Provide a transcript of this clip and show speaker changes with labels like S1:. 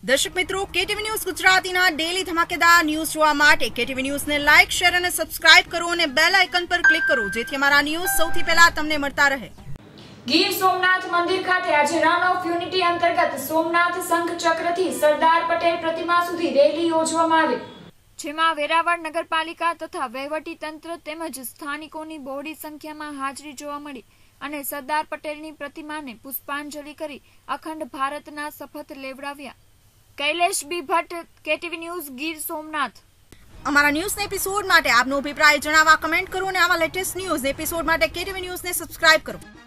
S1: દર્શક મિત્રો, KTV news ગુજરાતીના ડેલી ધમાકેદાર ન્યૂઝ જોવા માટે કેટીવી ન્યૂઝને લાઇક, શેર અને સબસ્ક્રાઇબ કરો અને બેલ આઇકન પર ક્લિક કરો જેથી અમારા ન્યૂઝ સૌથી પહેલા તમને મળતા રહે।
S2: ગીર સોમનાથ મંદિર ખાતે આજે રન ઓફ યુનિટી અંતર્ગત સોમનાથ સંઘ ચક્રથી સરદાર પટેલ પ્રતિમા સુધી રેલી યોજવામાં આવી, જેમાં વેરાવળ નગરપાલિકા તથા વહીવટી તંત્ર તેમજ સ્થાનિકોની બહોળી સંખ્યામાં હાજરી જોવા મળી અને સરદાર પટેલની પ્રતિમાને પુષ્પાંજલિ કરી અખંડ ભારતના શપથ લેવડાવ્યા। Kailash B Bhatt, KTV news, Gir Somnath.
S1: અમારા ન્યૂઝના એપિસોડ માટે આપનો અભિપ્રાય જણાવવા કમેન્ટ કરો અને આવા લેટેસ્ટ ન્યૂઝ એપિસોડ માટે કેટીવી ન્યૂઝને સબસ્ક્રાઇબ કરો।